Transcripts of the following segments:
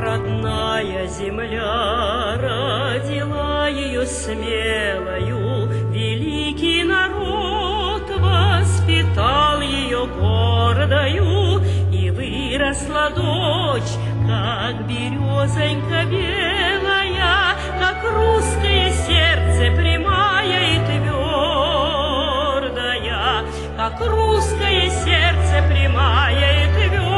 Родная земля родила ее смелою, великий народ воспитал ее гордою, и выросла дочь, как березонька белая, как русское сердце прямая и твердая, как русское сердце прямая и твердая.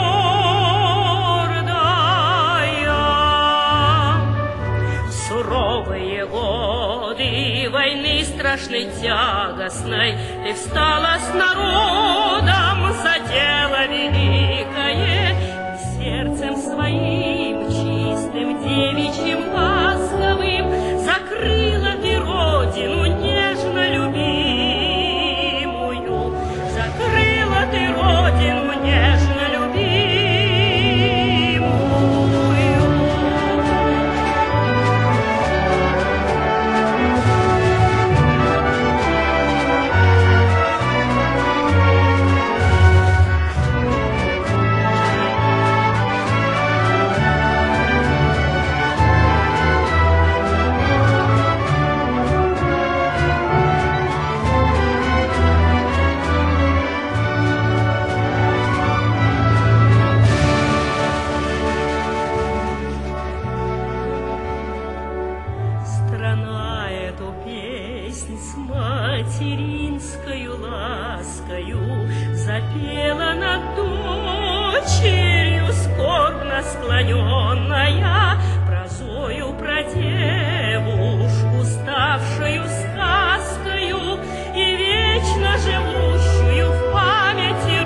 Суровые годы войны страшной тягостной ты встала с народом за дело великое, и сердцем своим чистым, девичьим, ласковым закрыла ты родину нежно любимую, закрыла ты родину нежно любимую. Страна эту песнь с материнскою ласкою запела над дочерью, скорбно склоненная, прозою про девушку, ставшую сказкою и вечно живущую в памяти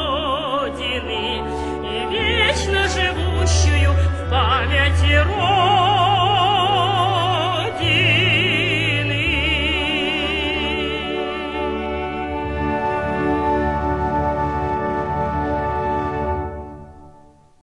Родины, и вечно живущую в памяти Родины.